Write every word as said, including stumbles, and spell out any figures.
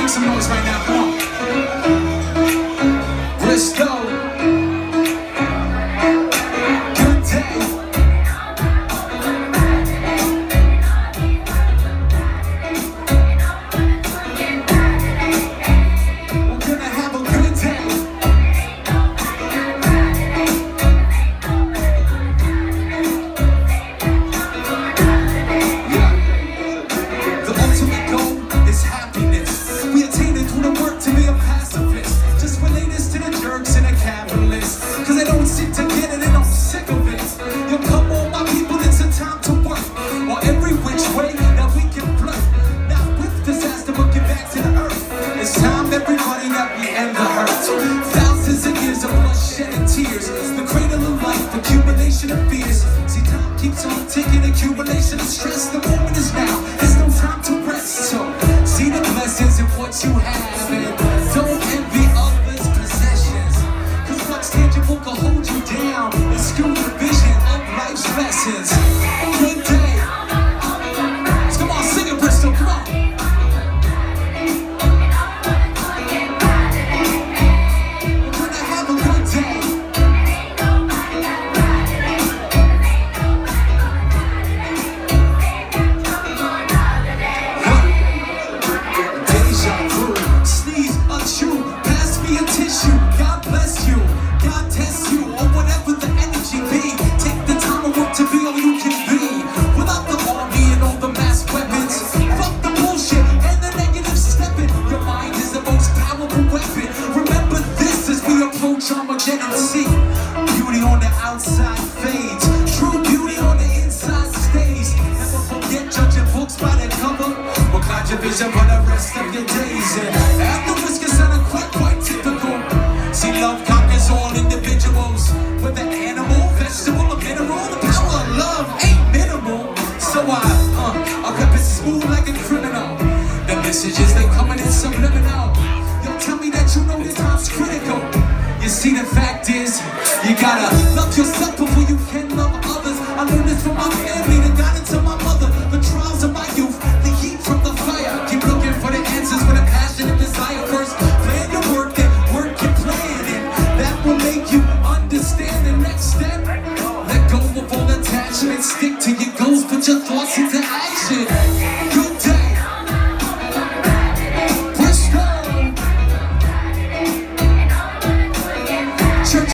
some noise right now, come on. Bristol. Good day. We're gonna have a good day. Yeah. The ultimate goal is happiness. We attain it through the work to be a pacifist. Just relate this to the jerks and the capitalists, cause they don't seem to get it and I'm sick of it. Yo, come on my people, it's a time to work on every which way that we can flirt. Not with disaster, but get back to the earth. It's time, everybody, that we end the hurt. Thousands of years of bloodshed and tears, the cradle of life, accumulation of fears. See, time keeps on ticking, accumulation of stress. The moment is now, there's no time to rest. So see the blessings in what you have.